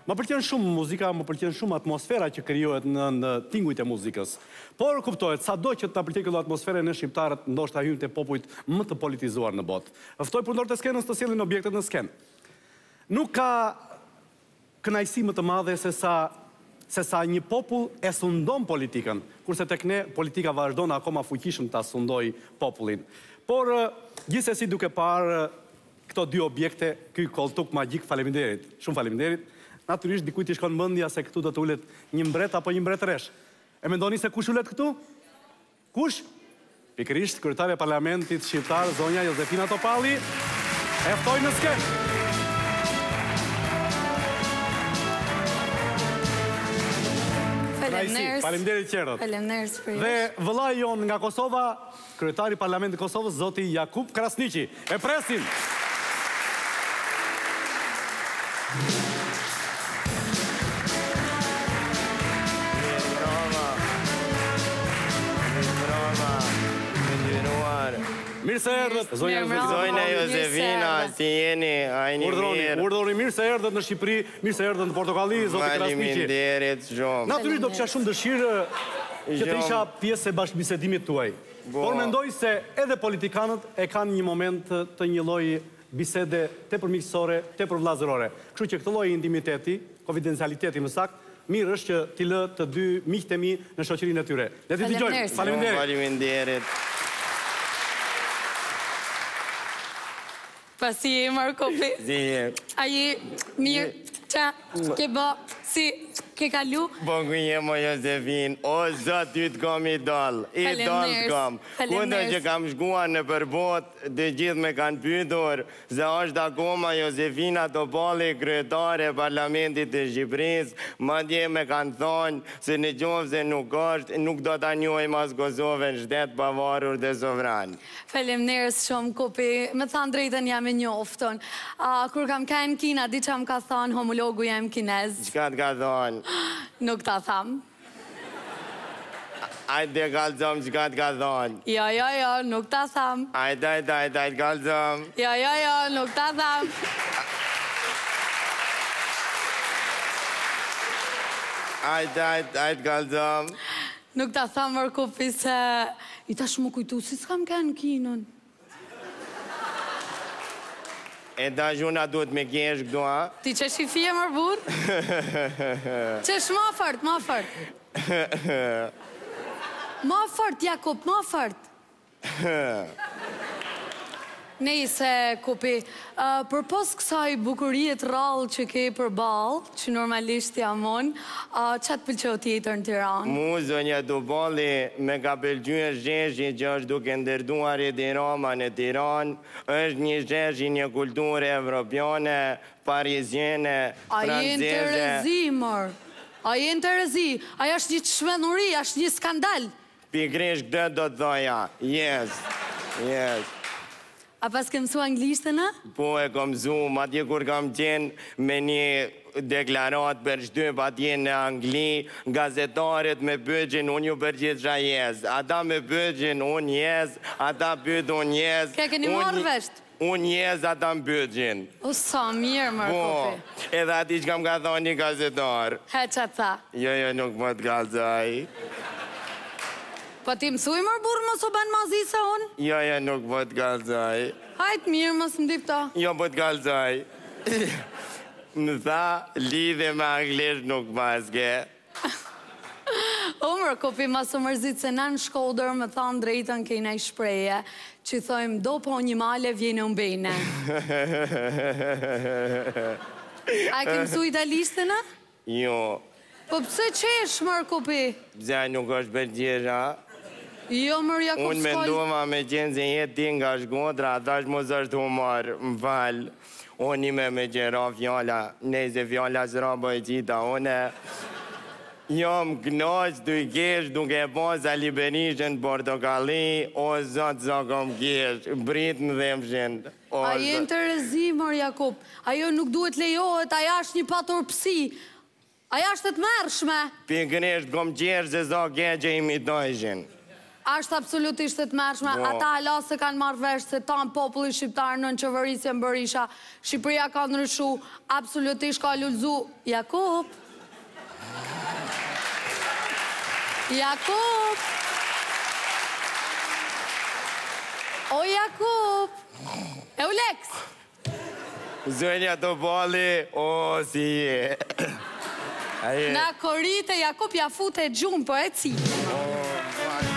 Më pëlqen shumë muzika, më pëlqen shumë atmosfera që krijohet në tingujt e muzikës. Por kuptohet, sado që ta pëlqej kjo atmosferë ne shqiptarët ndoshta hyjmë te popujt më të politizuar në botë. Ftoj punëtorët e skenës të sjellin objektet në skenë. Nuk ka kënaqësi më të madhe se sa një popull e sundon politikën, kurse tek ne politika vazhdon akoma fuqishëm ta sundoj popullin. Por gjithsesi duke parë këto dy objekte, ky koltuk magjik, faleminderit, shumë faleminderit. Natyrisht dikujt i shkon mendja se këtu do të ulet një mbret apo një mbretëresh. E mendoni se kush ulet këtu? Kush? Pikërisht kryetaria e Parlamentit shqiptar, zonja Josefina Topalli, e ftoi në skenë. Faleminderit qerët. Faleminderit për Dhe vëllai jon nga Kosova, kryetari i Parlamentit të Kosovës, zoti Jakub Krasniqi. E presim. Mirë se erdhët, zonja Josefina, si jeni, ajni mirë. Urdhëroni, mirë se erdhët në Shqipëri, mirë se erdhët në Portokalli, zoti Krasniqi. Faleminderit shumë. Natyrisht do kisha shumë dëshirë që të isha pjesë e bashkëbisedimit tuaj. Por mendoj se edhe politikanët e kanë një moment të një lloj bisede tepër miqësore, tepër vllazërore. Kështu që këtë lloj intimiteti, konfidencialiteti më saktë, mirë është që t'i lë të dy miqtë e mi në shoqërinë e tyre. Le t'i dëgjojmë. Faleminderit. Pasi e marrë kopi. Si e. Aji, mirë, qa, ke bë, si, ke kalu. Po ku je mo Josefin, o zot ty t'kom idol, idol t'kom. Kundo që kam shkuar në përbot, të gjithë me kanë pyetur se është akoma Josefina Topalli, kryetare e Parlamentit të Shqipërisë, madje me kanë thonë se në qoftë se nuk është, nuk do ta njohim as Kosovën shtet pavarur dhe sovran. Faleminderit shumë kopi, me thanë drejtën jam e njoftën. Kur kam qenë në Kina, di që më ka thonë homologu jem kinez. Çka t'ka thonë? Nuk ta tham. Ajde kalzom çka t'ka thonë. Jo, nuk ta tham. Ajde kalzom. Jo, nuk ta tham. Ajde kalzom. Nuk ta tham mërë kopi se i tash më kujtu si s'kam qenë në Kinën. E da zhuna duhet me kesh këtu, a? Ti që shifie mërë burë? Qesh ma fort, ma fort. Ma fort, Jakub, ma fort. Nejse, kopi, për pos kësaj bukuriet rallë që ke për balë, që normalisht jamon, që të pëlqo tjetër në Tiranë? Mu, zonja Topalli, me ka pëlqyë zheshje që është duke ndërduar i Tirama në Tiranë, është një zheshje një kulturë evropiane, parizjene, franceze. A jenë të rëzi, mërë. A jenë të rëzi. Aja është një të shmenuri, është një skandal. Pikrish këtë do të thoja. Yes. A pas ke mësu anglishtë, në? Po e kom mësu, atje kur kam qenë me një deklarat për shtyp atje në Angli, gazetarit me pëgjën, unë ju përgjithsha yes. Ata me pëgjën, unë yes, ata pëtë unë yes. Ke keni marrë vesht? Unë yes, ata më pëgjën. O, sa mirë, mërë kopi. Po, edhe ati që kam ka thonë një gazetar. He që tha? Jo, nuk më të kalzaj. Po ti mësuj mërë burë mos o banë mazi se unë? Jo, nuk më të kalzaj. Hajtë mirë, mos më dipta. Jo, po të kalzaj. Më tha, lidhe me anglisht nuk maske. O, mërë kopi, mas o mërzit se në Shkodër më thanë drejtën kejna i shpreje, që thojmë, do po një male vjene unë bejne. A ke mësu italishtën, a? Jo. Po pëse qesh, mërë kopi? Pse nuk është përgjera? Jo, mërë Jakub Unë me ndoma me qenë se jetë ti nga Shkodra, thash mos është humor, më falë. Unë ime me qera fjalla, nejse fjalla s'ra bëj qita, une jam knaq të i kesh duke pas Aliberishën Portokalli, o zotë sa kom kesh, brit më dhemshin. A jenë të rëzi, mërë Jakub, ajo nuk duhet lejohet, aja është një paturpsi. Aja është të të mërshme. Pikërisht kom qesh se sa keq e imitojshin. Ashtë absolutisht të mërshme. Ata hala se kanë marrë vesh se tanë populli shqiptarë në qeverisje në Berisha. Shqipëria ka ndryshu, absolutisht ka lullzu. Jakub! Jakub! O Jakub! E u Lex! Zënja të bali, o si je. Na korite Jakub ja fute gjumë, po e ci.